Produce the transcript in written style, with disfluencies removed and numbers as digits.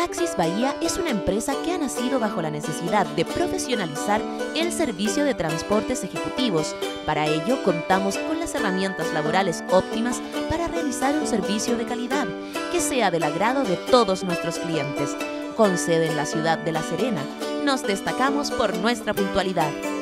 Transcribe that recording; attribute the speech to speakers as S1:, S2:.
S1: Taxis Bahía es una empresa que ha nacido bajo la necesidad de profesionalizar el servicio de transportes ejecutivos. Para ello, contamos con las herramientas laborales óptimas para realizar un servicio de calidad que sea del agrado de todos nuestros clientes. Con sede en la ciudad de La Serena, nos destacamos por nuestra puntualidad.